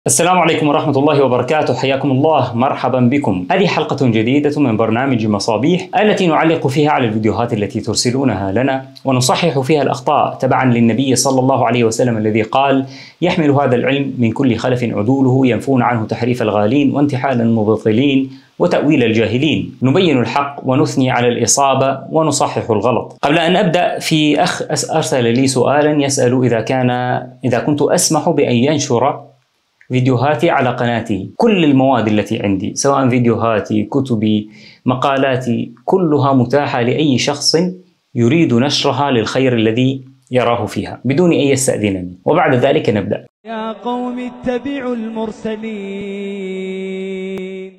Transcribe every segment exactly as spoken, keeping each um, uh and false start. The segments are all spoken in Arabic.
السلام عليكم ورحمة الله وبركاته، حياكم الله، مرحبا بكم. هذه حلقة جديدة من برنامج مصابيح التي نعلق فيها على الفيديوهات التي ترسلونها لنا ونصحح فيها الأخطاء تبعا للنبي صلى الله عليه وسلم الذي قال: يحمل هذا العلم من كل خلف عدوله ينفون عنه تحريف الغالين وانتحال المبطلين وتأويل الجاهلين. نبين الحق ونثني على الإصابة ونصحح الغلط. قبل أن أبدأ، في أخ أرسل لي سؤالا يسأل إذا كان إذا كنت أسمح بأن ينشر فيديوهاتي على قناتي. كل المواد التي عندي سواء فيديوهاتي، كتبي، مقالاتي، كلها متاحة لأي شخص يريد نشرها للخير الذي يراه فيها بدون أن يستأذنني. وبعد ذلك نبدأ. يا قوم اتبعوا المرسلين.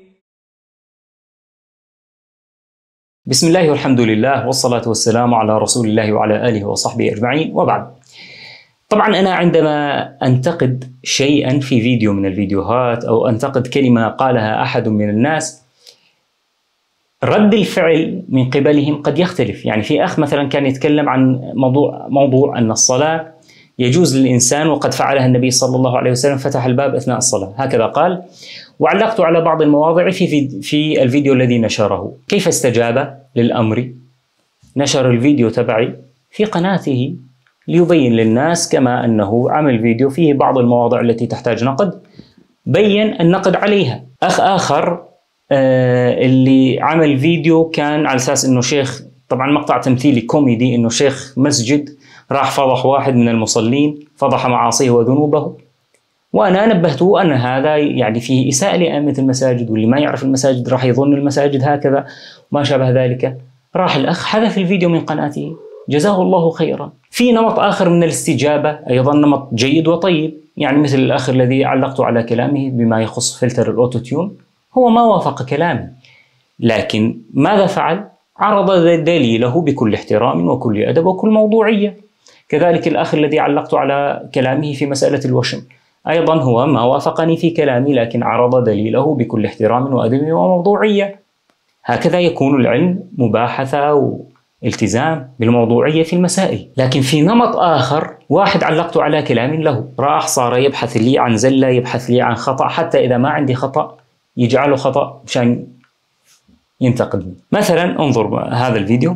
بسم الله والحمد لله والصلاة والسلام على رسول الله وعلى آله وصحبه أجمعين، وبعد. طبعا أنا عندما أنتقد شيئا في فيديو من الفيديوهات أو أنتقد كلمة قالها أحد من الناس، رد الفعل من قبلهم قد يختلف. يعني في أخ مثلا كان يتكلم عن موضوع موضوع أن الصلاة يجوز للإنسان وقد فعلها النبي صلى الله عليه وسلم، فتح الباب أثناء الصلاة، هكذا قال. وعلقت على بعض المواضع في في الفيديو الذي نشره. كيف استجاب للأمر؟ نشر الفيديو تبعي في قناته ليبين للناس، كما أنه عمل فيديو فيه بعض المواضع التي تحتاج نقد، بين النقد عليها. أخ آخر آه اللي عمل فيديو كان على أساس أنه شيخ، طبعا مقطع تمثيلي كوميدي، أنه شيخ مسجد راح فضح واحد من المصلين، فضح معاصيه وذنوبه، وأنا نبهته أن هذا يعني فيه إساءة لأئمة المساجد، واللي ما يعرف المساجد راح يظن المساجد هكذا وما شابه ذلك. راح الأخ حذف الفيديو من قناته، جزاه الله خيرا. في نمط آخر من الاستجابة أيضا نمط جيد وطيب، يعني مثل الأخ الذي علقت على كلامه بما يخص فلتر الأوتو تيون. هو ما وافق كلامي، لكن ماذا فعل؟ عرض دليله بكل احترام وكل أدب وكل موضوعية. كذلك الأخ الذي علقت على كلامه في مسألة الوشم، أيضا هو ما وافقني في كلامي، لكن عرض دليله بكل احترام وأدب وموضوعية. هكذا يكون العلم مباحثة و التزام بالموضوعية في المسائل. لكن في نمط آخر، واحد علقت على كلام له، راح صار يبحث لي عن زلة، يبحث لي عن خطأ، حتى إذا ما عندي خطأ يجعله خطأ مشان ينتقدني. مثلا انظر هذا الفيديو.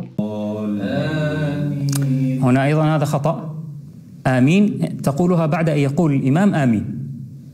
آمين. هنا أيضا هذا خطأ. آمين تقولها بعد أن يقول الإمام آمين.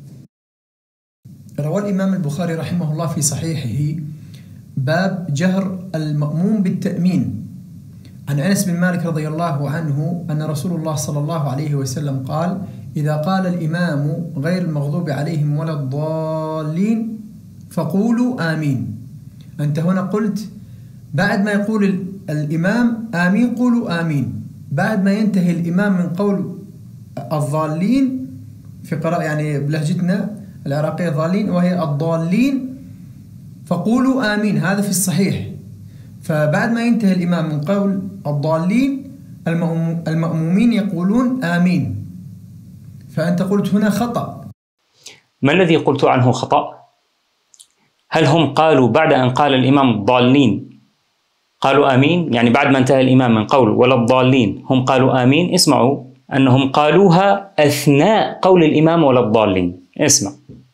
روى الإمام البخاري رحمه الله في صحيحه باب جهر المأموم بالتأمين عن أنس بن مالك رضي الله عنه أن رسول الله صلى الله عليه وسلم قال: إذا قال الإمام غير المغضوب عليهم ولا الضالين فقولوا آمين. أنت هنا قلت بعد ما يقول الإمام آمين قولوا آمين، بعد ما ينتهي الإمام من قول الضالين في قراءة يعني بلهجتنا العراقية ضالين وهي الضالين فقولوا آمين، هذا في الصحيح. فبعد ما ينتهي الإمام من قول الضالين المأمومين يقولون آمين، فأنت قلت هنا خطأ. ما الذي قلت عنه خطأ؟ هل هم قالوا بعد أن قال الإمام الضالين قالوا آمين؟ يعني بعد ما انتهى الإمام من قول ولا الضالين هم قالوا آمين؟ اسمعوا أنهم قالوها أثناء قول الإمام ولا الضالين. اسمع.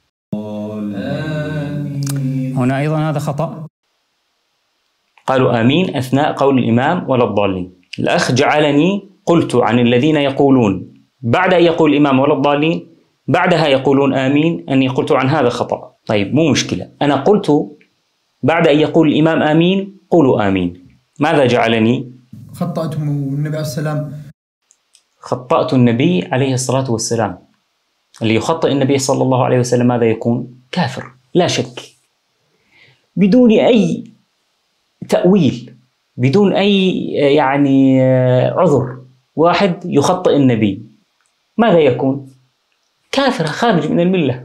هنا أيضا هذا خطأ. قالوا آمين أثناء قول الإمام ولا الضالين. الأخ جعلني قلت عن الذين يقولون بعد أن يقول الإمام ولا الضالين بعدها يقولون آمين، أني قلت عن هذا خطأ. طيب مو مشكلة، أنا قلت بعد أن يقول الإمام آمين قولوا آمين. ماذا جعلني؟ خطأتهم النبي عليه السلام. خطأت النبي عليه الصلاة والسلام. اللي يخطئ النبي صلى الله عليه وسلم ماذا يكون؟ كافر لا شك، بدون أي تأويل، بدون أي يعني عذر. واحد يخطئ النبي ماذا يكون؟ كافر خارج من الملة.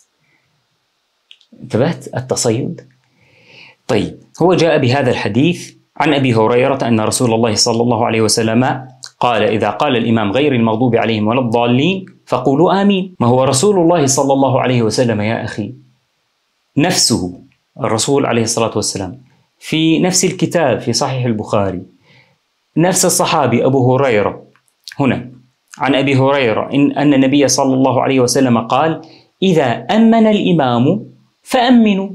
انتبهت التصيد؟ طيب، هو جاء بهذا الحديث عن أبي هريرة أن رسول الله صلى الله عليه وسلم قال: إذا قال الإمام غير المغضوب عليهم ولا الضالين فقولوا آمين. ما هو رسول الله صلى الله عليه وسلم يا أخي نفسه، الرسول عليه الصلاة والسلام، في نفس الكتاب في صحيح البخاري، نفس الصحابي أبو هريرة هنا عن أبي هريرة إن أن النبي صلى الله عليه وسلم قال: إذا أمن الإمام فأمنوا.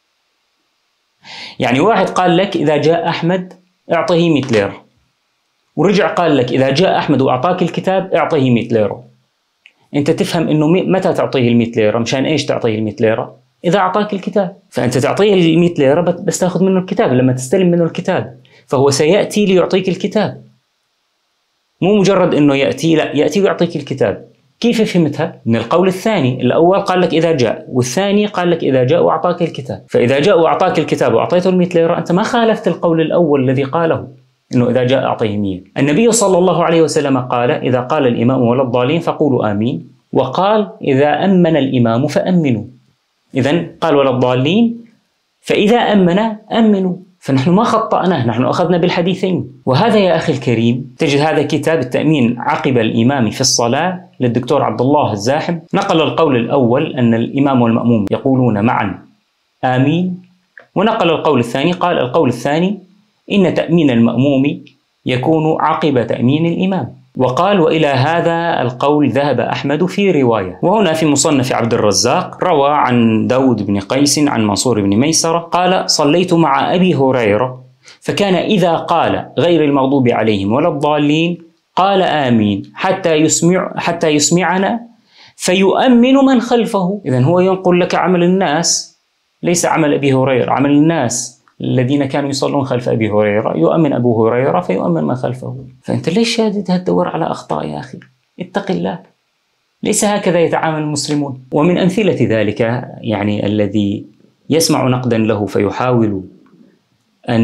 يعني واحد قال لك إذا جاء أحمد اعطيه مئة ليرة، ورجع قال لك إذا جاء أحمد وأعطاك الكتاب اعطيه مئة ليرة. أنت تفهم إنه متى تعطيه المئة ليرة؟ مشان إيش تعطيه المئة ليرة؟ إذا أعطاك الكتاب، فأنت تعطيه المئة ليرة بس تأخذ منه الكتاب لما تستلم منه الكتاب، فهو سيأتي ليعطيك الكتاب، مو مجرد إنه يأتي، لا، يأتي ويعطيك الكتاب. كيف فهمتها؟ من القول الثاني، الأول قال لك إذا جاء، والثاني قال لك إذا جاء وأعطاك الكتاب. فإذا جاء وأعطاك الكتاب وأعطيته المئة ليرة أنت ما خالفت القول الأول الذي قاله إنه إذا جاء أعطيه مئة. النبي صلى الله عليه وسلم قال إذا قال الإمام ولا الضالين فقولوا آمين، وقال إذا أمن الإمام فأمنوا. إذن قال ولا الضالين، فإذا أمن أمنوا، فنحن ما خطأناه، نحن أخذنا بالحديثين. وهذا يا أخي الكريم تجد هذا كتاب التأمين عقب الإمام في الصلاة للدكتور عبد الله الزاحم، نقل القول الأول أن الإمام والمأموم يقولون معا آمين، ونقل القول الثاني قال القول الثاني إن تأمين المأموم يكون عقب تأمين الإمام. وقال وإلى هذا القول ذهب أحمد في رواية. وهنا في مصنف عبد الرزاق روى عن داود بن قيس عن منصور بن ميسرة قال صليت مع أبي هريرة فكان إذا قال غير المغضوب عليهم ولا الضالين قال آمين حتى يسمع حتى يسمعنا فيؤمن من خلفه. إذن هو ينقل لك عمل الناس، ليس عمل أبي هريرة، عمل الناس الذين كانوا يصلون خلف أبي هريرة، يؤمن أبو هريرة فيؤمن من خلفه. فأنت ليش شادد تدور على أخطاء يا أخي؟ اتق الله، ليس هكذا يتعامل المسلمون. ومن أمثلة ذلك يعني الذي يسمع نقدا له فيحاول أن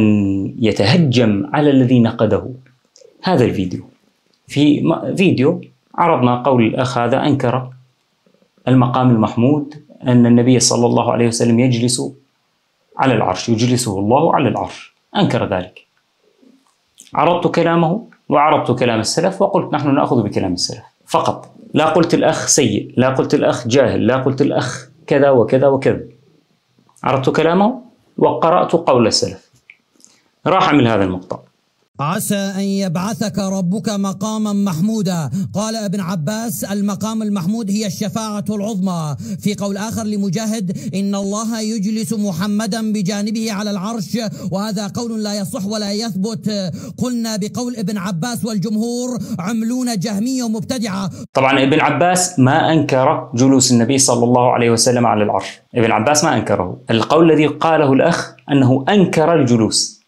يتهجم على الذي نقده، هذا الفيديو. في فيديو عرضنا قول الأخ هذا أنكر المقام المحمود أن النبي صلى الله عليه وسلم يجلس على العرش، يجلسه الله على العرش، أنكر ذلك. عرضت كلامه وعرضت كلام السلف وقلت نحن نأخذ بكلام السلف فقط، لا قلت الأخ سيء، لا قلت الأخ جاهل، لا قلت الأخ كذا وكذا وكذا. عرضت كلامه وقرأت قول السلف. راح أعمل هذا المقطع. عسى أن يبعثك ربك مقاما محمودا. قال ابن عباس المقام المحمود هي الشفاعة العظمى. في قول آخر لمجاهد إن الله يجلس محمدا بجانبه على العرش، وهذا قول لا يصح ولا يثبت. قلنا بقول ابن عباس والجمهور عملون جهمية ومبتدعة. طبعا ابن عباس ما أنكر جلوس النبي صلى الله عليه وسلم على العرش، ابن عباس ما أنكره. القول الذي قاله الأخ أنه أنكر الجلوس،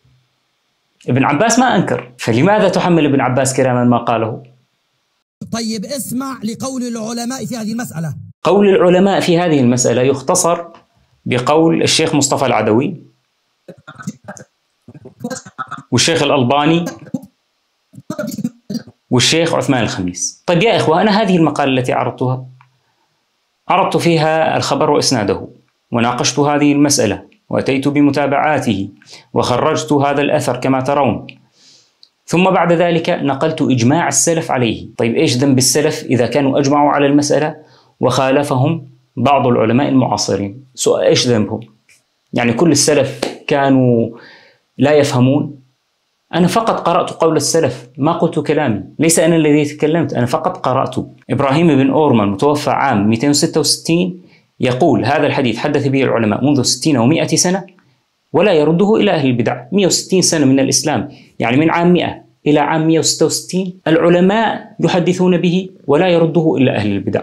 ابن عباس ما أنكر، فلماذا تحمل ابن عباس كلاما ما قاله؟ طيب اسمع لقول العلماء في هذه المسألة. قول العلماء في هذه المسألة يختصر بقول الشيخ مصطفى العدوي والشيخ الألباني والشيخ عثمان الخميس. طيب يا إخوة، أنا هذه المقالة التي عرضتها عرضت فيها الخبر وإسناده، وناقشت هذه المسألة وأتيت بمتابعاته وخرجت هذا الأثر كما ترون، ثم بعد ذلك نقلت إجماع السلف عليه. طيب إيش ذنب السلف إذا كانوا أجمعوا على المسألة وخالفهم بعض العلماء المعاصرين؟ سؤال إيش ذنبهم؟ يعني كل السلف كانوا لا يفهمون؟ أنا فقط قرأت قول السلف، ما قلت كلامي، ليس أنا الذي تكلمت، أنا فقط قرأت. إبراهيم بن أورمان متوفى عام مئتين وستة وستين يقول هذا الحديث حدث به العلماء منذ ستين ومئة سنة ولا يرده إلى أهل البدع. مئة وستين سنة من الإسلام، يعني من عام مئة إلى عام مئة وستة وستين العلماء يحدثون به ولا يرده إلا أهل البدع.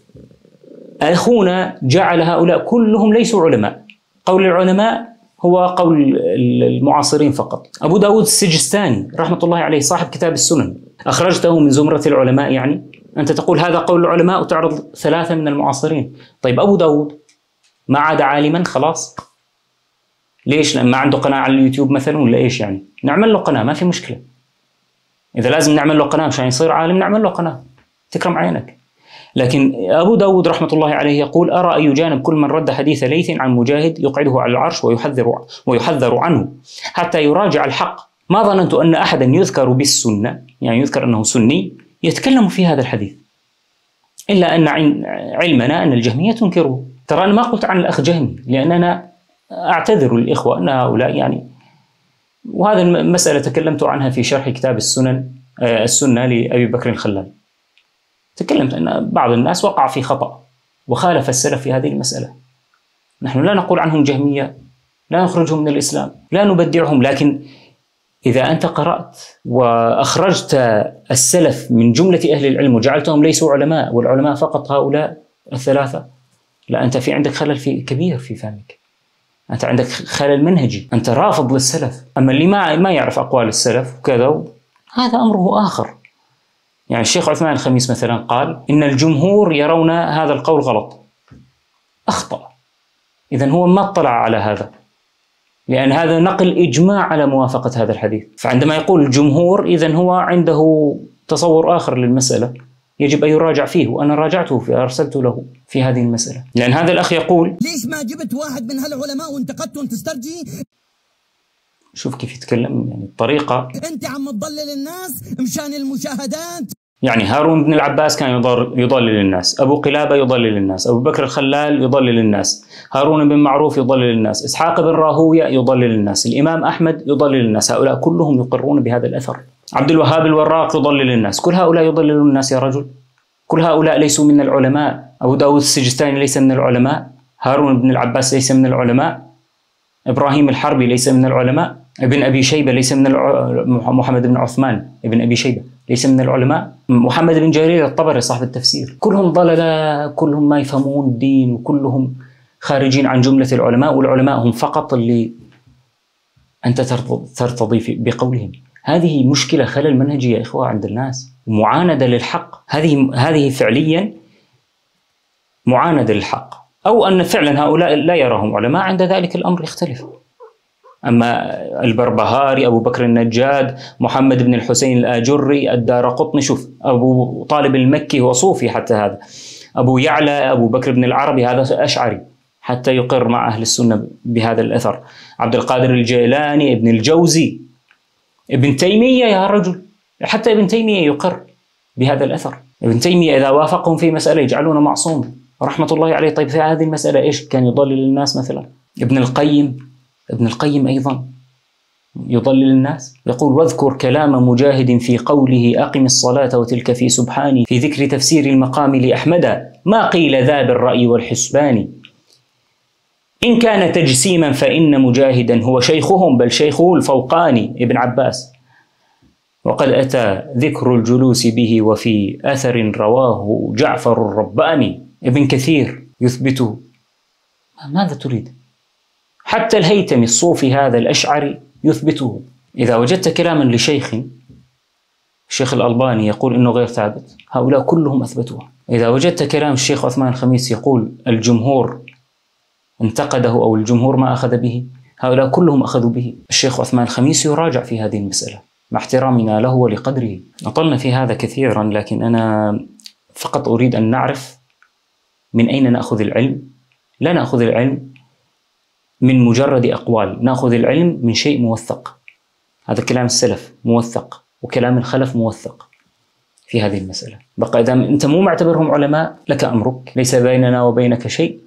أخونا جعل هؤلاء كلهم ليسوا علماء، قول العلماء هو قول المعاصرين فقط. أبو داود السجستاني رحمة الله عليه صاحب كتاب السنن أخرجته من زمرة العلماء، يعني أنت تقول هذا قول العلماء وتعرض ثلاثة من المعاصرين. طيب أبو داود ما عاد عالما خلاص؟ ليش؟ لأن ما عنده قناة على اليوتيوب مثلا ولا إيش؟ يعني نعمل له قناة، ما في مشكلة. إذا لازم نعمل له قناة عشان يصير عالم نعمل له قناة، تكرم عينك. لكن أبو داود رحمة الله عليه يقول أرى أن يجانب كل من رد حديث ليث عن مجاهد يقعده على العرش ويحذر ويحذر عنه حتى يراجع الحق. ما ظننت أن أحدا يذكر بالسنة، يعني يذكر أنه سني، يتكلم في هذا الحديث، إلا أن علمنا أن الجهمية تنكره. ترى أنا ما قلت عن الأخ جهمي، لأن أنا أعتذر الإخوة أن هؤلاء يعني، وهذا المسألة تكلمت عنها في شرح كتاب السنن السنة لأبي بكر الخلال. تكلمت أن بعض الناس وقع في خطأ وخالف السلف في هذه المسألة. نحن لا نقول عنهم جهمية، لا نخرجهم من الإسلام، لا نبدعهم، لكن إذا أنت قرأت وأخرجت السلف من جملة أهل العلم وجعلتهم ليسوا علماء والعلماء فقط هؤلاء الثلاثة، لا، أنت في عندك خلل في كبير في فهمك، أنت عندك خلل منهجي، أنت رافض للسلف. أما اللي ما ما يعرف أقوال السلف وكذا هذا أمره آخر. يعني الشيخ عثمان الخميس مثلا قال إن الجمهور يرون هذا القول غلط، أخطأ. إذن هو ما اطلع على هذا، لأن هذا نقل إجماع على موافقة هذا الحديث. فعندما يقول الجمهور إذن هو عنده تصور آخر للمسألة يجب أن يراجع فيه، وأنا راجعته في أرسلت له في هذه المسألة. لأن هذا الأخ يقول ليش ما جبت واحد من هالعلماء وانتقدتهم تسترجي؟ شوف كيف يتكلم، يعني الطريقة أنت عم تضلل الناس مشان المشاهدات. يعني هارون بن العباس كان يضلل الناس، أبو قلابة يضلل الناس، أبو بكر الخلال يضلل الناس، هارون بن معروف يضلل الناس، إسحاق بن راهوية يضلل الناس، الإمام أحمد يضلل الناس، هؤلاء كلهم يقرون بهذا الأثر. عبد الوهاب الوراق يضلل الناس، كل هؤلاء يضللون الناس يا رجل، كل هؤلاء ليسوا من العلماء. أبو داود السجستاني ليس من العلماء، هارون بن العباس ليس من العلماء، إبراهيم الحربي ليس من العلماء، ابن أبي شيبة ليس من الع... محمد بن عثمان ابن أبي شيبة ليس من العلماء، محمد بن جرير الطبري صاحب التفسير، كلهم ضللا، كلهم ما يفهمون الدين، وكلهم خارجين عن جملة العلماء، والعلماء هم فقط اللي أنت ترتضي بقولهم. هذه مشكلة، خلل منهجي يا إخوة عند الناس، معاندة للحق. هذه هذه فعليا معاندة للحق، أو أن فعلا هؤلاء لا يراهم علماء، عند ذلك الأمر يختلف. أما البربهاري، أبو بكر النجاد، محمد بن الحسين الآجري، الدارقطني، شوف أبو طالب المكي هو صوفي حتى هذا، أبو يعلى، أبو بكر بن العربي هذا أشعري حتى يقر مع أهل السنة بهذا الأثر، عبد القادر الجيلاني، ابن الجوزي، ابن تيمية يا رجل، حتى ابن تيمية يقر بهذا الأثر. ابن تيمية إذا وافقهم في مسألة يجعلونه معصوم رحمة الله عليه. طيب في هذه المسألة إيش كان يضلل الناس مثلا؟ ابن القيم ابن القيم أيضا يضلل الناس، يقول واذكر كلام مجاهد في قوله أقم الصلاة وتلك في سبحاني في ذكر تفسير المقام لأحمد ما قيل ذا بالرأي والحسبان إن كان تجسيما فإن مجاهدا هو شيخهم بل شيخه الفوقاني ابن عباس، وقد أتى ذكر الجلوس به وفي أثر رواه جعفر الرباني. ابن كثير يثبته. ماذا تريد؟ حتى الهيثمي الصوفي هذا الأشعري يثبته. إذا وجدت كلاما لشيخ، الشيخ الألباني يقول إنه غير ثابت، هؤلاء كلهم أثبتوه. إذا وجدت كلام الشيخ عثمان الخميس يقول الجمهور انتقده أو الجمهور ما أخذ به، هؤلاء كلهم أخذوا به. الشيخ عثمان الخميس يراجع في هذه المسألة مع احترامنا له ولقدره. أطلنا في هذا كثيرا، لكن أنا فقط أريد أن نعرف من أين نأخذ العلم. لا نأخذ العلم من مجرد أقوال، نأخذ العلم من شيء موثق. هذا كلام السلف موثق، وكلام الخلف موثق في هذه المسألة. بقى إذا أنت مو معتبرهم علماء لك أمرك، ليس بيننا وبينك شيء،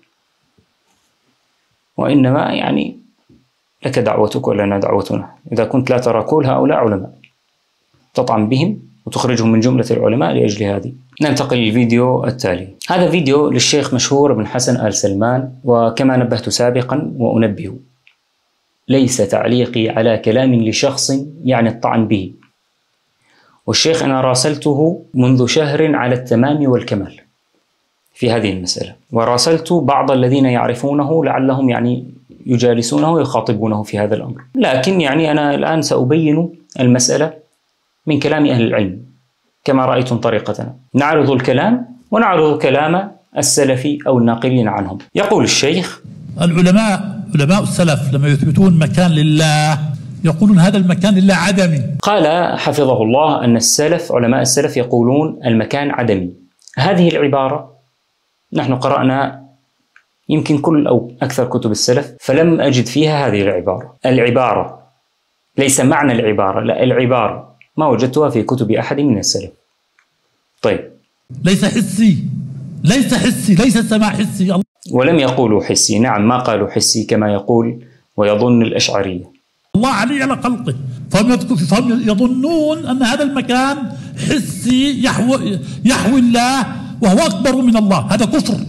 وإنما يعني لك دعوتك ولنا دعوتنا. إذا كنت لا ترى كل هؤلاء علماء تطعن بهم وتخرجهم من جملة العلماء لأجل هذه. ننتقل للفيديو التالي. هذا فيديو للشيخ مشهور بن حسن آل سلمان، وكما نبهت سابقا وأنبه، ليس تعليقي على كلام لشخص يعني الطعن به، والشيخ أنا راسلته منذ شهر على التمام والكمال في هذه المسألة، وراسلت بعض الذين يعرفونه لعلهم يعني يجالسونه ويخاطبونه في هذا الأمر، لكن يعني أنا الآن سأبين المسألة من كلام أهل العلم كما رأيتم طريقتنا، نعرض الكلام ونعرض كلام السلفي أو الناقلين عنهم. يقول الشيخ: العلماء علماء السلف لما يثبتون مكان لله يقولون هذا المكان لله عدمي. قال حفظه الله أن السلف علماء السلف يقولون المكان عدمي. هذه العبارة نحن قرأنا يمكن كل أو أكثر كتب السلف فلم أجد فيها هذه العبارة. العبارة ليس معنى العبارة، لا، العبارة ما وجدتها في كتب أحد من السلف. طيب، ليس حسي، ليس حسي، ليس السماع حسي. ولم يقولوا حسي، نعم ما قالوا حسي كما يقول ويظن الأشعرية. الله علي على خلقه، فهم يظنون أن هذا المكان حسي يحوي, يحوي الله وهو أكبر من الله. هذا كفر،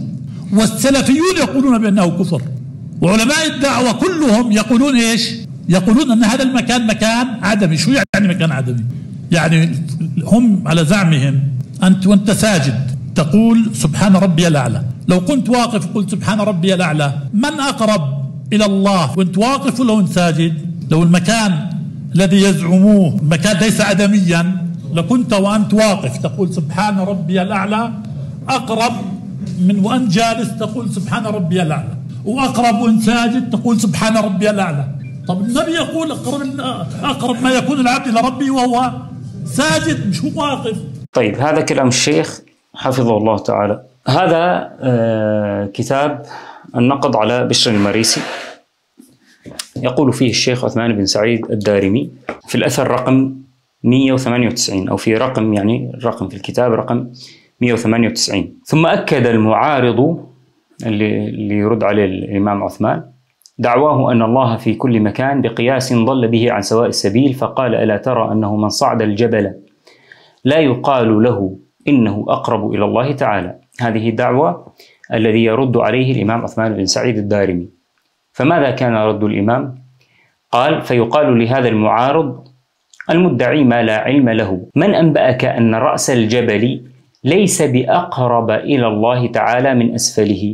والسلفيون يقولون بأنه كفر، وعلماء الدعوة كلهم يقولون إيش؟ يقولون أن هذا المكان مكان عدمي. شو يعني مكان عدمي؟ يعني هم على زعمهم أنت وأنت ساجد تقول سبحان ربي الأعلى، لو كنت واقف قلت سبحان ربي الأعلى، من أقرب إلى الله وأنت واقف ولا وأنت ساجد؟ لو المكان الذي يزعموه مكان ليس عدميا لكنت وأنت واقف تقول سبحان ربي الأعلى أقرب من وأنت جالس تقول سبحان ربي الأعلى، وأقرب وأنت ساجد تقول سبحان ربي الأعلى. طب النبي يقول أقرب, أقرب ما يكون العبد إلى ربي وهو ساجد مش هو واقف. طيب هذا كلام الشيخ حفظه الله تعالى. هذا آه كتاب النقد على بشر المريسي، يقول فيه الشيخ عثمان بن سعيد الدارمي في الأثر رقم مئة وثمانية وتسعين، أو في رقم يعني الرقم في الكتاب رقم مئة وثمانية وتسعين. ثم أكد المعارض اللي, اللي يرد عليه الإمام عثمان دعواه أن الله في كل مكان بقياس ضل به عن سواء السبيل، فقال ألا ترى أنه من صعد الجبل لا يقال له إنه أقرب إلى الله تعالى. هذه الدعوة الذي يرد عليه الإمام عثمان بن سعيد الدارمي. فماذا كان رد الإمام؟ قال فيقال لهذا المعارض المدعي ما لا علم له من أنبأك أن رأس الجبل ليس بأقرب إلى الله تعالى من أسفله،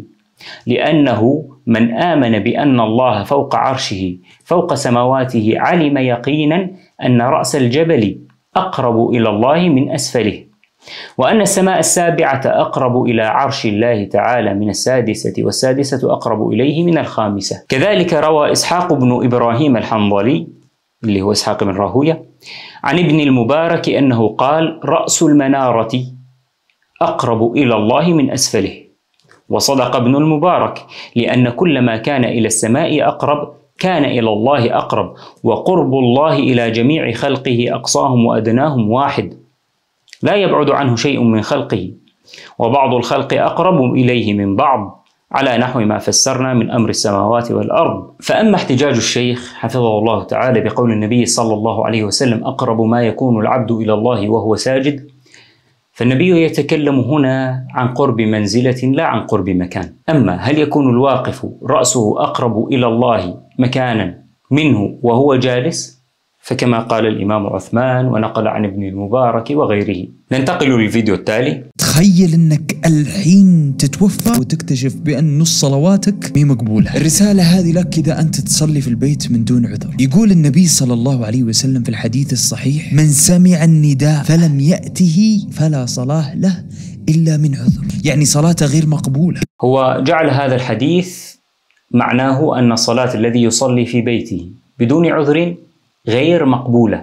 لأنه من آمن بأن الله فوق عرشه فوق سماواته علم يقينا أن رأس الجبل أقرب إلى الله من أسفله، وأن السماء السابعة أقرب إلى عرش الله تعالى من السادسة، والسادسة أقرب إليه من الخامسة. كذلك روى إسحاق بن إبراهيم الحنظلي اللي هو إسحاق بن راهوية عن ابن المبارك أنه قال رأس المنارة أقرب إلى الله من أسفله. وصدق ابن المبارك، لأن كل ما كان إلى السماء أقرب كان إلى الله أقرب، وقرب الله إلى جميع خلقه أقصاهم وأدناهم واحد، لا يبعد عنه شيء من خلقه، وبعض الخلق أقرب إليه من بعض، على نحو ما فسرنا من أمر السماوات والأرض. فأما احتجاج الشيخ حفظه الله تعالى بقول النبي صلى الله عليه وسلم أقرب ما يكون العبد إلى الله وهو ساجد، فالنبي يتكلم هنا عن قرب منزلة لا عن قرب مكان. أما هل يكون الواقف رأسه أقرب إلى الله مكانا منه وهو جالس؟ فكما قال الإمام عثمان ونقل عن ابن المبارك وغيره. ننتقل للفيديو التالي. تخيل انك الحين تتوفى وتكتشف بان نص صلواتك مي مقبولة. الرسالة هذه لك اذا انت تصلي في البيت من دون عذر. يقول النبي صلى الله عليه وسلم في الحديث الصحيح من سمع النداء فلم يأته فلا صلاة له الا من عذر، يعني صلاته غير مقبولة. هو جعل هذا الحديث معناه ان الصلاة الذي يصلي في بيته بدون عذر غير مقبولة،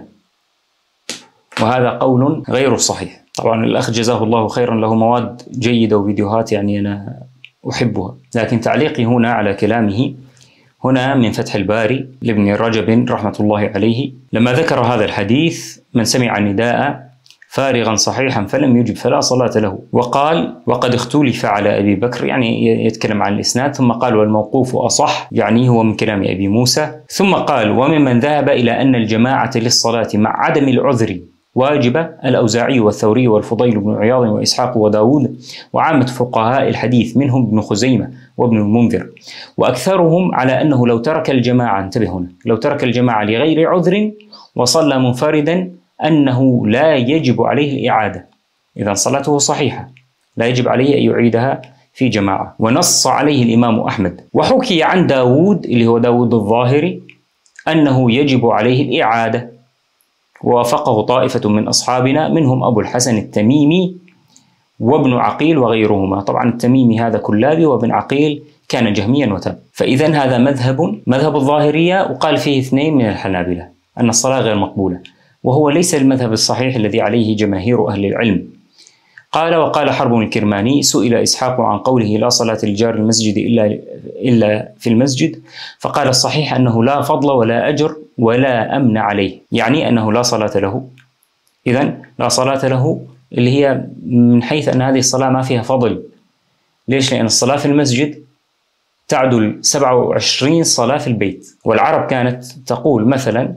وهذا قول غير صحيح. طبعا الأخ جزاه الله خيرا له مواد جيدة وفيديوهات يعني أنا أحبها، لكن تعليقي هنا على كلامه هنا من فتح الباري لابن رجب رحمة الله عليه لما ذكر هذا الحديث من سمع النداء فارغا صحيحا فلم يجب فلا صلاة له، وقال وقد اختلف على أبي بكر، يعني يتكلم عن الإسناد، ثم قال والموقوف أصح، يعني هو من كلام أبي موسى، ثم قال وممن ذهب إلى أن الجماعة للصلاة مع عدم العذر واجبة الأوزاعي والثوري والفضيل بن عياض وإسحاق وداود وعامة فقهاء الحديث منهم ابن خزيمة وابن المنذر، وأكثرهم على أنه لو ترك الجماعة، انتبه هنا، لو ترك الجماعة لغير عذر وصلى منفردا أنه لا يجب عليه الإعادة، إذا صلاته صحيحة لا يجب عليه أن يعيدها في جماعة. ونص عليه الإمام أحمد. وحكي عن داود اللي هو داود الظاهري أنه يجب عليه الإعادة، ووافقه طائفة من أصحابنا منهم أبو الحسن التميمي وابن عقيل وغيرهما. طبعا التميمي هذا كلابي، وابن عقيل كان جهميا وتاب. فإذا هذا مذهب مذهب الظاهرية، وقال فيه اثنين من الحنابلة أن الصلاة غير مقبولة، وهو ليس المذهب الصحيح الذي عليه جماهير أهل العلم. قال وقال حرب الكرماني سئل إسحاق عن قوله لا صلاة لجار المسجد إلا, إلا في المسجد، فقال الصحيح أنه لا فضل ولا أجر ولا أمن عليه، يعني أنه لا صلاة له. إذن لا صلاة له اللي هي من حيث أن هذه الصلاة ما فيها فضل. ليش؟ لأن الصلاة في المسجد تعدل سبعة وعشرين صلاة في البيت. والعرب كانت تقول مثلا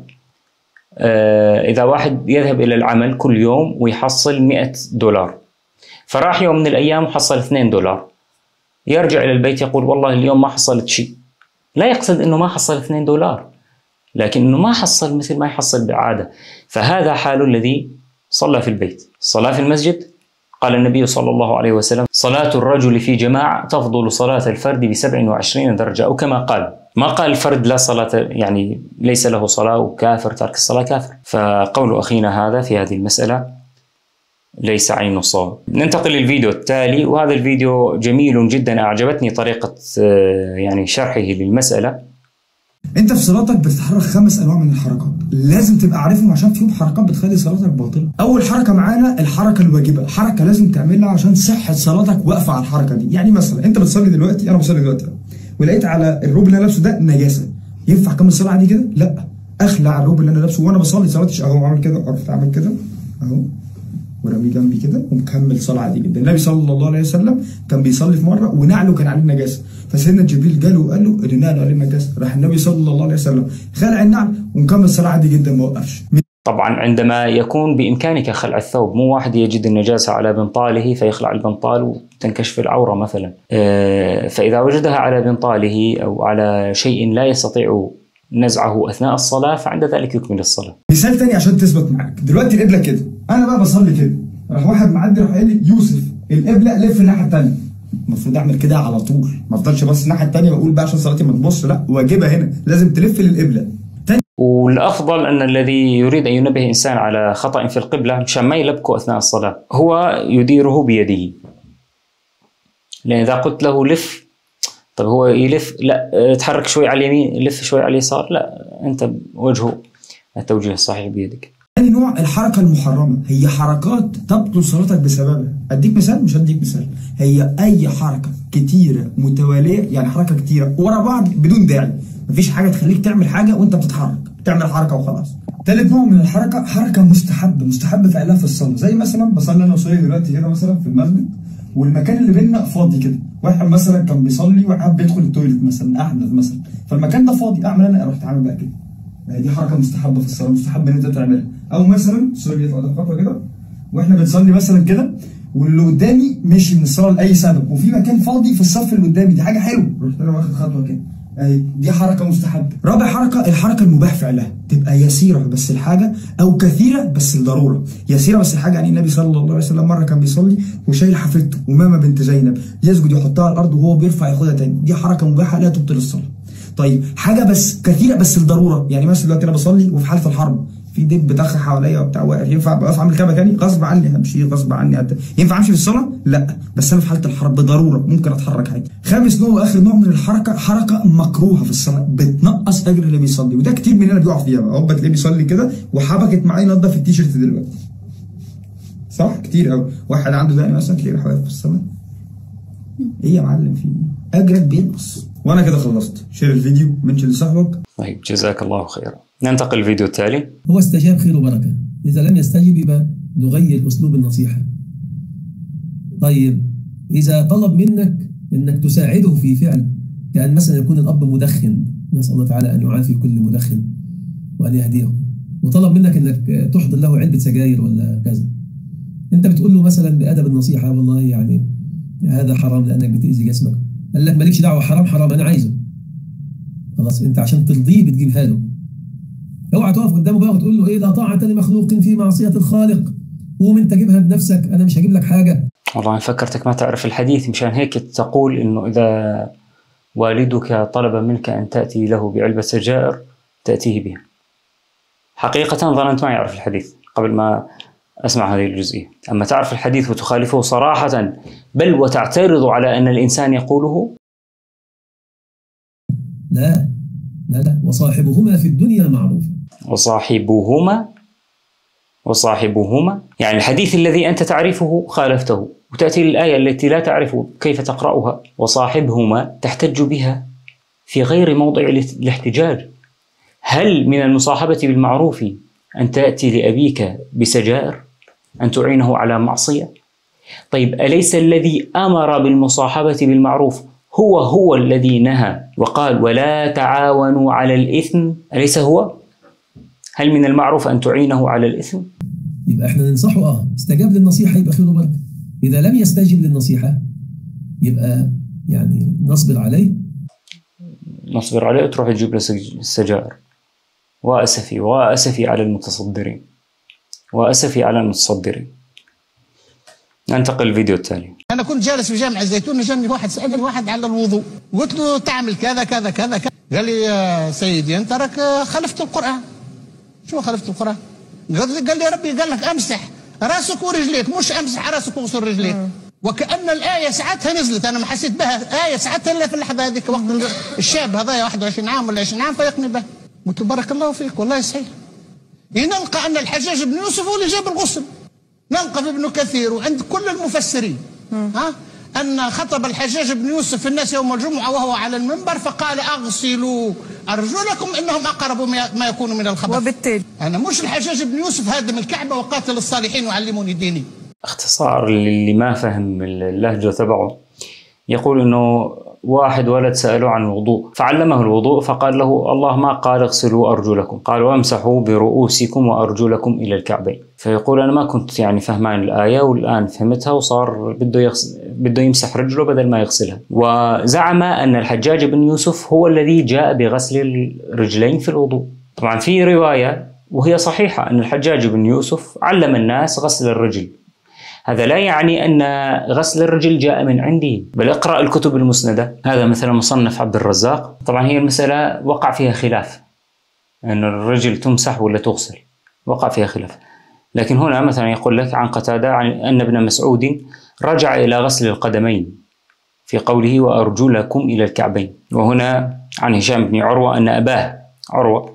إذا واحد يذهب إلى العمل كل يوم ويحصل مئة دولار، فراح يوم من الأيام وحصل اثنين دولار، يرجع إلى البيت يقول والله اليوم ما حصلت شيء. لا يقصد أنه ما حصل اثنين دولار، لكن أنه ما حصل مثل ما يحصل بعادة. فهذا حال الذي صلى في البيت. الصلاة في المسجد قال النبي صلى الله عليه وسلم: صلاة الرجل في جماعة تفضل صلاة الفرد بسبع وعشرين درجة، أو كما قال. ما قال الفرد لا صلاة، يعني ليس له صلاة وكافر، ترك الصلاة كافر. فقول أخينا هذا في هذه المسألة ليس عين الصواب. ننتقل للفيديو التالي، وهذا الفيديو جميل جدا، أعجبتني طريقة يعني شرحه للمسألة. انت في صلاتك بتتحرك خمس انواع من الحركات، لازم تبقى عارفهم عشان فيهم حركات بتخلي صلاتك باطله. اول حركه معانا الحركه الواجبه، حركه لازم تعملها عشان صحه صلاتك واقفه على الحركه دي. يعني مثلا انت بتصلي دلوقتي، انا بصلي دلوقتي ولقيت على الروب اللي انا لابسه ده نجاسه، ينفع اكمل الصلاه عادي كده؟ لا، اخلع الروب اللي انا لابسه وانا بصلي صلاتي اهو، اعمل كده، عرفت اعمل كده اهو، ورميه جنبي كده ومكمل صلاه عادي جدا. النبي صلى الله عليه وسلم كان بيصلي في مره ونعله كان عليه نجاسه، فسيدنا جبريل جاله وقال له ان نعله عليه نجاسه، راح النبي صلى الله عليه وسلم خلع النعل ومكمل صلاه عادي جدا ما وقفش. طبعا عندما يكون بامكانك خلع الثوب، مو واحد يجد النجاسه على بنطاله فيخلع البنطال وتنكشف العوره مثلا، فاذا وجدها على بنطاله او على شيء لا يستطيع نزعه اثناء الصلاه فعند ذلك يكمل الصلاه. مثال ثاني عشان تثبت معاك، دلوقتي القبله كده، انا بقى بصلي كده، راح واحد معدي راح قال لي يوسف القبله لف الناحيه الثانيه، المفروض اعمل كده على طول، ما افضلش بس الناحيه الثانيه بقول بقى عشان صلاتي ما تبص، لا، واجبها هنا لازم تلف للقبله. والافضل ان الذي يريد ان ينبه انسان على خطا في القبله مشان ما يلبكه اثناء الصلاه هو يديره بيده، لان اذا قلت له لف، طب هو يلف، لا تحرك شوي على اليمين، يلف شوي على اليسار، لا، انت وجهه التوجيه الصحيح بيدك. ثاني نوع الحركه المحرمه، هي حركات تبطل صلاتك بسببها. اديك مثال، مش هديك مثال، هي اي حركه كتيره متواليه، يعني حركه كتيره ورا بعض بدون داعي، مفيش حاجه تخليك تعمل حاجه وانت بتتحرك، تعمل حركه وخلاص. ثالث نوع من الحركه حركه مستحبه، مستحب فعلها في الصلاه، زي مثلا بصلي انا وصلي دلوقتي كده مثلا في المسجد والمكان اللي بيننا فاضي كده، واحد مثلا كان بيصلي وحب يدخل التويليت مثلا، احدث مثلا، فالمكان ده فاضي، اعمل انا رحت عامل بقى كده، دي حركه مستحبه في الصلاه، مستحب ان انت تعملها. او مثلا سوري يطلع خطوه كده واحنا بنصلي مثلا كده واللي قدامي مشي من الصلاه لاي سبب وفي مكان فاضي في الصف اللي قدامي، دي حاجه حلوه، رحت انا واخد خطوه كده، اهي دي حركه مستحبه. رابع حركه الحركه المباح فعلها، تبقى يسيره بس الحاجه او كثيره بس الضروره. يسيره بس الحاجه يعني النبي صلى الله عليه وسلم مره كان بيصلي وشايل حفيدته وماما بنت زينب، يسجد يحطها على الارض وهو بيرفع ياخدها تاني، دي حركه مباحه لا تبطل الصلاه. طيب حاجه بس كثيره بس الضروره، يعني مثلا دلوقتي انا بصلي وفي حاله الحرب في دب بتخ حواليا وبتاع واقف، ينفع ابقى اعمل كده مكاني؟ غصب عني همشي، غصب عني أد... ينفع امشي في الصلاه؟ لا، بس انا في حاله الحرب بضروره ممكن اتحرك عادي. خامس نوع واخر نوع من الحركه حركه مكروهه في الصلاه، بتنقص اجر اللي بيصلي، وده كتير مننا بيقع فيها بقى، هوبا تلاقيه بيصلي كده وحبكت معاه ينضف التيشيرت دلوقتي. صح؟ كتير قوي، واحد عنده دقن مثلا تلاقيه واقف في الصلاه. ايه يا معلم في اجرك بينقص. وانا كده خلصت، شير الفيديو، منشن لصاحبك. طيب جزاك الله خيرا. ننتقل للفيديو التالي. هو استجاب خير وبركه، اذا لم يستجب يبقى نغير اسلوب النصيحه. طيب اذا طلب منك انك تساعده في فعل، كان مثلا يكون الاب مدخن، نسال الله تعالى ان يعافي كل مدخن وان يهديه، وطلب منك انك تحضر له علبه سجاير ولا كذا، انت بتقول له مثلا بادب النصيحه والله يعني هذا حرام لانك بتاذي جسمك، قال لك مالكش دعوه، حرام حرام انا عايزه، خلاص انت عشان ترضيه بتجيبها له. اوعى تقف قدامه بقى وتقول له ايه لا طاعه لمخلوق في معصيه الخالق، قوم انت جيبها بنفسك، انا مش هجيب لك حاجه. والله انا فكرتك ما تعرف الحديث، مشان هيك تقول انه اذا والدك طلب منك ان تاتي له بعلبه سجائر تاتيه بها. حقيقه ظننت ما يعرف الحديث قبل ما اسمع هذه الجزئيه، اما تعرف الحديث وتخالفه صراحه بل وتعترض على ان الانسان يقوله. لا لا لا، وصاحبهما في الدنيا معروف. وصاحبهما وصاحبهما يعني الحديث الذي أنت تعرفه خالفته، وتأتي الآية التي لا تعرف كيف تقرأها، وصاحبهما تحتج بها في غير موضع الاحتجاج. هل من المصاحبة بالمعروف أن تأتي لأبيك بسجائر؟ أن تعينه على معصية؟ طيب أليس الذي أمر بالمصاحبة بالمعروف هو هو الذي نهى وقال ولا تعاونوا على الإثم؟ أليس هو؟ هل من المعروف أن تعينه على الإثم؟ يبقى احنا ننصحه، اه استجاب للنصيحة يبقى خير وبركة. إذا لم يستجب للنصيحة يبقى يعني نصبر عليه؟ نصبر عليه تروح تجيب له سجائر. وأسفي وأسفي على المتصدرين، وأسفي على المتصدرين. ننتقل الفيديو التالي. أنا كنت جالس في جامع الزيتون، جاني واحد سألني واحد على الوضوء، قلت له تعمل كذا كذا كذا كذا، قال لي يا سيدي أنت راك خلفت القرآن. شو خلفت القرآن؟ قال لي قال لي ربي قال لك أمسح راسك ورجليك، مش أمسح راسك وغسل رجليك. وكأن الآية ساعتها نزلت، أنا ما حسيت بها آية ساعتها إلا في اللحظة هذيك، وقت الشاب هذا واحد وعشرين عام ولا عشرين عام فيقني به. قلت له بارك الله فيك والله صحيح. نلقى أن الحجاج بن يوسف هو اللي جاب الغسل. نلقى في ابن كثير وعند كل المفسرين ها أن خطب الحجاج بن يوسف في الناس يوم الجمعة وهو على المنبر فقال أغسلوا أرجلكم إنهم أقرب ما يكون من الخبث. وبالتالي أنا مش الحجاج بن يوسف هادم الكعبة وقاتل الصالحين وعلموني ديني. اختصار اللي ما فهم اللهجة تبعه، يقول إنه واحد ولد سألوه عن الوضوء فعلمه الوضوء فقال له الله ما قال اغسلوا أرجلكم، قال وامسحوا برؤوسكم وأرجلكم إلى الكعبين. فيقول أنا ما كنت يعني فهمان الآية والآن فهمتها وصار بده يغسل بده يمسح رجله بدل ما يغسلها. وزعم أن الحجاج بن يوسف هو الذي جاء بغسل الرجلين في الوضوء. طبعا في رواية وهي صحيحة أن الحجاج بن يوسف علم الناس غسل الرجل. هذا لا يعني أن غسل الرجل جاء من عندي، بل اقرأ الكتب المسندة. هذا مثلا مصنف عبد الرزاق. طبعا هي المسألة وقع فيها خلاف أن الرجل تمسح ولا تغسل، وقع فيها خلاف. لكن هنا مثلا يقول لك عن قتادة عن أن ابن مسعود رجع إلى غسل القدمين في قوله وأرجلكم إلى الكعبين. وهنا عن هشام بن عروة أن أباه عروة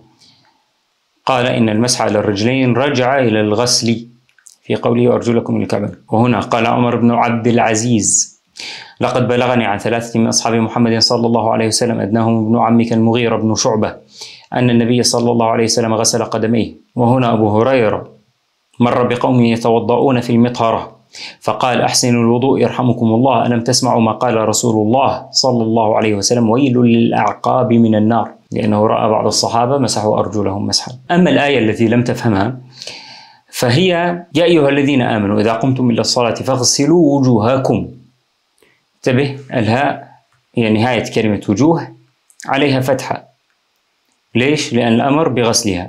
قال إن المسح على الرجلين رجع إلى الغسل في قوله وأرجلكم إلى الكعبين. وهنا قال عمر بن عبد العزيز لقد بلغني عن ثلاثة من أصحاب محمد صلى الله عليه وسلم أدناهم ابن عمك المغيرة بن شعبة أن النبي صلى الله عليه وسلم غسل قدميه. وهنا أبو هريرة مر بقوم يتوضؤون في المطهرة فقال أحسنوا الوضوء يرحمكم الله، ألم تسمعوا ما قال رسول الله صلى الله عليه وسلم ويل للأعقاب من النار، لأنه رأى بعض الصحابة مسحوا أرجلهم مسحا. أما الآية التي لم تفهمها فهي يا أيها الذين آمنوا إذا قمتم إلى الصلاة فاغسلوا وجوهكم. انتبه، الهاء هي نهاية كلمة وجوه عليها فتحة. ليش؟ لأن الأمر بغسلها.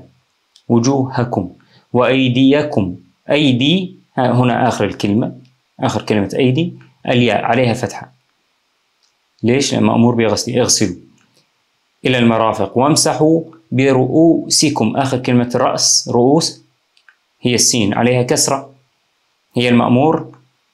وجوهكم وأيديكم، أيدي هنا آخر الكلمة، آخر كلمة أيدي الياء عليها فتحة. ليش؟ لأن مأمور بغسل. اغسلوا إلى المرافق وامسحوا برؤوسكم، آخر كلمة رأس رؤوس هي السين عليها كسرة، هي المأمور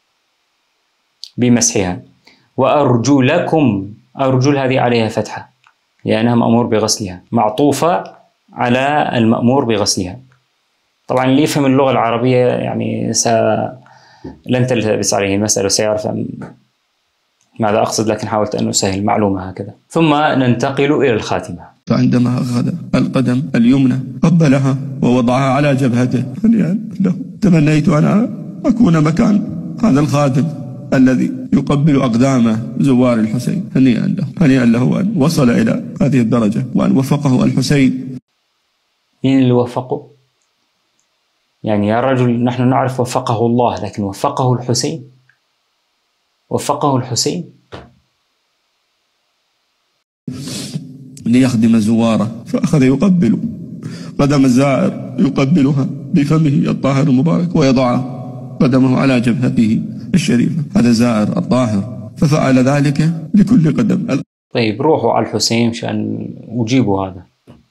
بمسحها. وأرجلكم، أرجل هذه عليها فتحة لأنها مأمور بغسلها، معطوفة على المأمور بغسلها. طبعا اللي يفهم اللغة العربية يعني س... لن تلتبس عليه المسألة وسيعرف ماذا أقصد، لكن حاولت أن أسهل معلومة هكذا. ثم ننتقل إلى الخاتمة. فعندما أخذ القدم اليمنى قبلها ووضعها على جبهته هنيئا له. تمنيت أن أكون مكان هذا الخادم الذي يقبل أقدام زوار الحسين. هنيئا له، هنيئا له أن وصل إلى هذه الدرجة وأن وفقه الحسين. مين اللي وفقه؟ يعني يا رجل نحن نعرف وفقه الله، لكن وفقه الحسين؟ وفقه الحسين ليخدم زواره، فأخذ يقبل قدم الزائر، يقبلها بفمه الطاهر المبارك ويضع قدمه على جبهته الشريفة. هذا زائر الطاهر، ففعل ذلك لكل قدم. طيب روحوا على الحسين مشان وجيبوا هذا.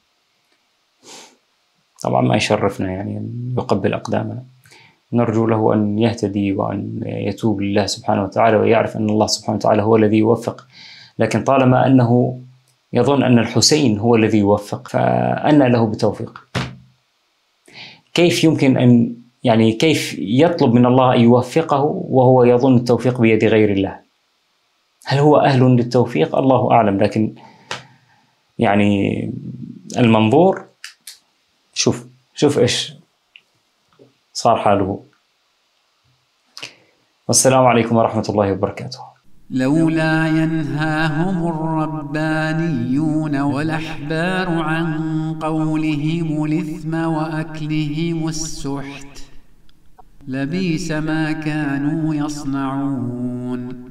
طبعا ما يشرفنا يعني يقبل أقدامنا، نرجو له أن يهتدي وأن يتوب لله سبحانه وتعالى ويعرف أن الله سبحانه وتعالى هو الذي يوفق. لكن طالما أنه يظن أن الحسين هو الذي يوفق فأنى له بتوفيق. كيف يمكن أن يعني كيف يطلب من الله أن يوفقه وهو يظن التوفيق بيد غير الله؟ هل هو أهل للتوفيق؟ الله أعلم. لكن يعني المنظور شوف شوف إيش صار حاله. والسلام عليكم ورحمة الله وبركاته. لولا ينهاهم الربانيون والأحبار عن قولهم الإثم وأكلهم السحت لبئس ما كانوا يصنعون.